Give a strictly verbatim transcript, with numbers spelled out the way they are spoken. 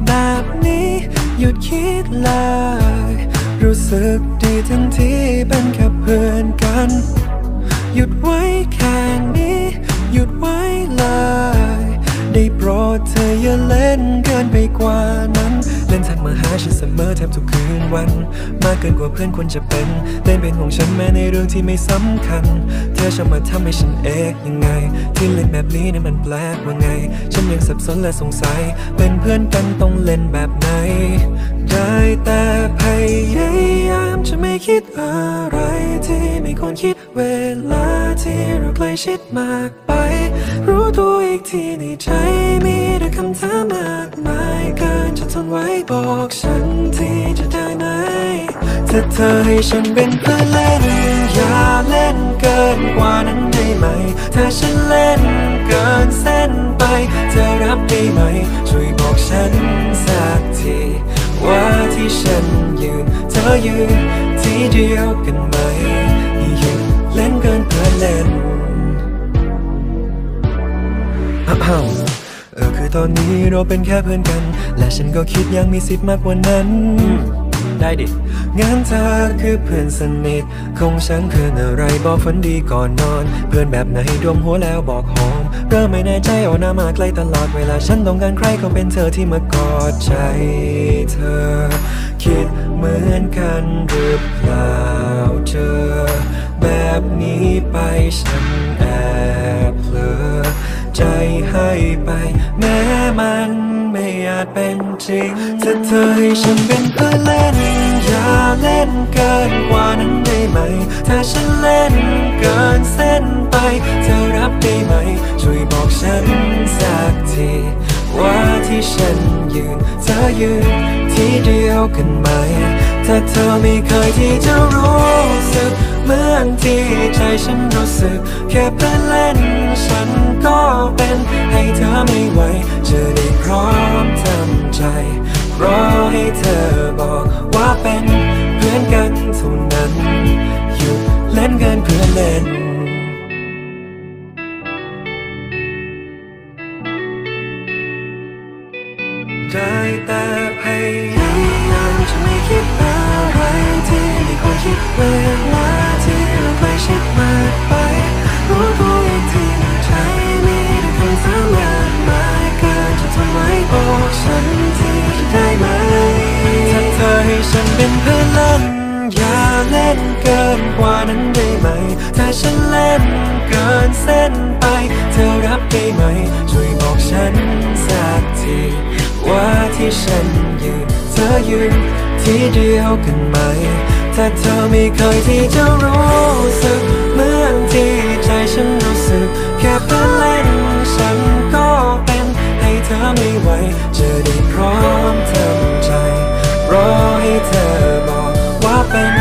แบบนี้หยุดคิดเลยรู้สึกดีทั้งที่เป็นแค่เพื่อนกันหยุดไว้แค่นี้หยุดไว้เลยได้โปรดเธออย่าเล่นเกินไปกว่านั้นเล่นทักมาหาฉันเสมอแทบทุกคืนวันมากเกินกว่าเพื่อนควรจะเป็นเล่นเป็นของฉันแม้ในเรื่องที่ไม่สำคัญเธอชอบมาทำให้ฉันเอกยังไงที่เล่นแบบนี้นั้นมันแปลกว่าไงฉันยังสับสนและสงสัยเป็นเพื่อนกันต้องเล่นแบบไหนได้แต่พยายามจะไม่คิดอะไรที่ไม่ควรคิดเวลาที่เราใกล้ชิดมากไปรู้ตัวอีกทีในใจมีแต่คำถามมากมายเกินจะทนไว้บอกฉันที่จะได้ไหมถ้าเธอให้ฉันเป็นเพื่อนเล่นอย่าเล่นเกินกว่านั้นได้ไหมถ้าฉันเล่นเกินเส้นไปเธอรับได้ไหมช่วยบอกฉันสักทีว่าที่ฉันยืนเธอยืนที่เดียวกันไหมอย่าหยุดเล่นเกินเพื่อเล่นอ้าวเออคือตอนนี้เราเป็นแค่เพื่อนกันและฉันก็คิดยังมีสิทธิ์มากกว่านั้นได้ดิงั้นเธอคือเพื่อนสนิทของฉันเพื่อนอะไรบอกฝันดีก่อนนอนเพื่อนแบบไหนดมหัวแล้วบอกหอมเริ่มไม่แน่ใจเอาหน้ามาใกล้ตลอดเวลาฉันต้องการใครก็เป็นเธอที่มากอดใจเธอคิดเหมือนกันหรือเปล่าเจอแบบนี้ไปฉันแอบเผลอใจให้ไปแม้มันไม่อาจเป็นจริงถ้าเธอให้ฉันเป็นเพื่อนเล่นอย่าเล่นเกินกว่านั้นได้ไหมถ้าฉันเล่นเกินเส้นไปเธอรับได้ไหมช่วยบอกฉันสักทีว่าที่ฉันยืนเธอยืนที่เดียวกันไหมถ้าเธอไม่เคยที่จะรู้สึกเหมือนที่ใจฉันรู้สึกแค่เพื่อนเล่นฉันก็เป็นให้เธอไม่ไหวจะได้พร้อมทำใจรอให้เธอบอกว่าเป็นเพื่อนกันเท่านั้นหยุดเล่นเกินเพื่อนเล่นได้แต่พยายามจะไม่คิดอะไรที่ไม่ควรคิดเวลาที่เราใกล้ชิดมากไปรู้ตัวอีกทีในใจมีแต่คำถามมากมายเกินจะทนไว้บอกฉันที่จะได้ไหมถ้าเธอให้ฉันเป็นเพื่อนเล่นอย่าเล่นเกินกว่านั้นได้ไหมถ้าฉันเล่นเกินเส้นไปเธอรับได้ไหมช่วยบอกฉันสักทีว่าที่ฉันยืนเธอยืนที่เดียวกันไหมถ้าเธอไม่เคยที่จะรู้สึกเหมือนที่ใจฉันรู้สึกแค่เพื่อนเล่นฉันก็เป็นให้เธอไม่ไหวจะได้พร้อมทำใจรอให้เธอบอกว่าเป็น